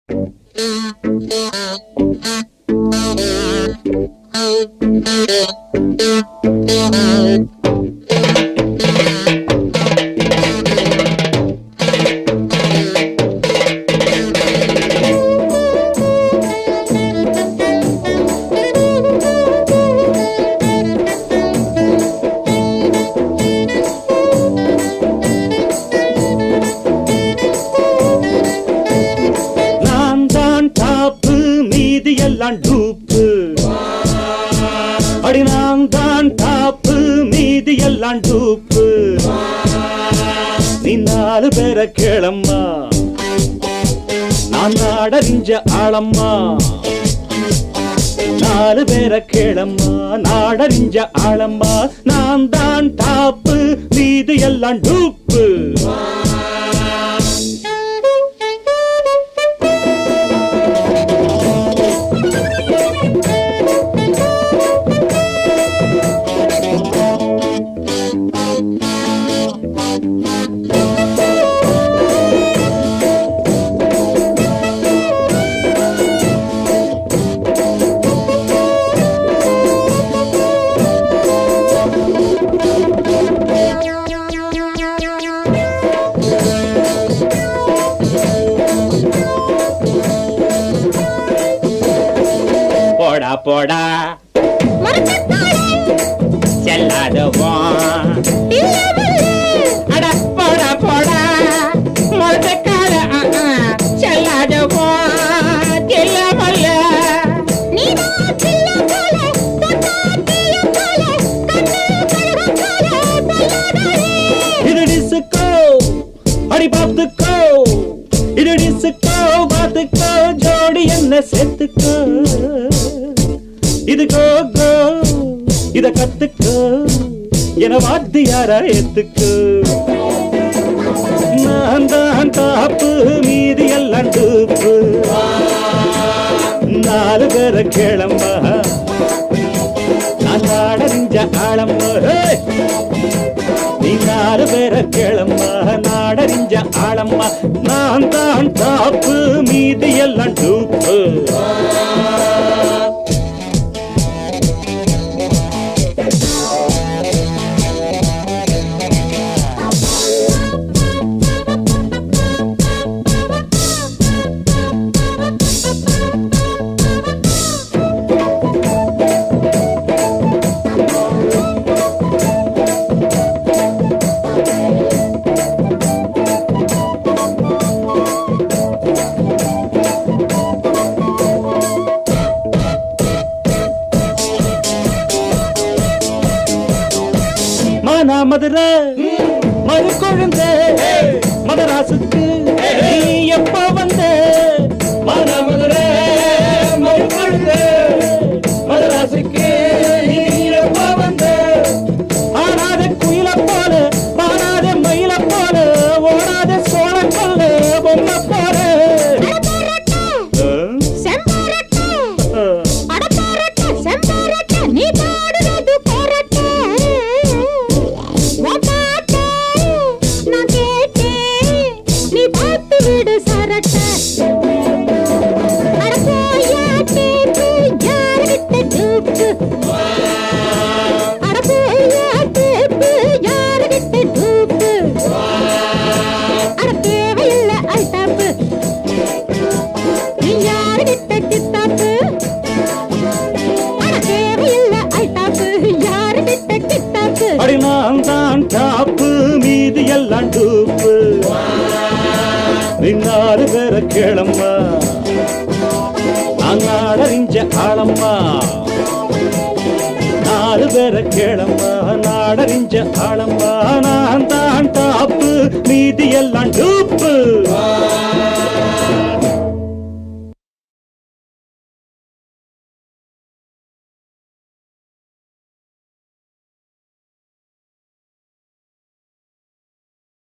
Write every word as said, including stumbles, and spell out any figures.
அடி நான் தான் டாப்பு மீதி எல்லாம் டூப்பு. நீ நாலு பேரை கேளம்மா, நான் நாடறிஞ்ச ஆளம்மா. நாலு பேரை கேளம்மா, நாடறிஞ்ச ஆளம்மா. நான் தான் டாப்பு மீதி எல்லாம் டூப்பு. போடா செல்லாதவான் அட போடா போடா மொத்தக்கால செல்லாதவான் தெரியவல்ல. இது டிஸ்கோ அடி பார்த்துக்கோ, இது டிஸ்கோ பார்த்துக்கோ, ஜோடி என்ன சேர்த்துக்கோ. இது கோகோ இத கத்துக்கோ, என வாத்தியார ஏத்துக்கோ. நான் தான் டாப்பு மீதி எல்லாம் டூப்பு. நாலு பேரை கேளம்மா, நான் நாடறிஞ்ச ஆளம்மா. நீ நாலு பேரை கேளம்மா, நாடறிஞ்ச ஆளம்மா. நான் தான் டாப்பு மீதி எல்லாம் டூப்பு. மதுரை மறு கொழுந்த மதராசுக்கு நீ எப்போ வந்த? மானா மதுரை மறு கொழுந்த மதராசுக்கு நீ எப்போ வந்த? ஆனாத குயில போல பாடாத மயில போல ஓடாத சோழ கொல்ல பொம்மை போல நான் தான் டாப்பு மீதி எல்லாம் டூப்பு. நாலு பேரை கேளம்மா, நான் நாடறிஞ்ச ஆளம்மா. நாலு பேரை கேளம்மா, நாடறிஞ்ச ஆளம்மா. நான் தான் டாப்பு மீதி எல்லாம் டூப்பு.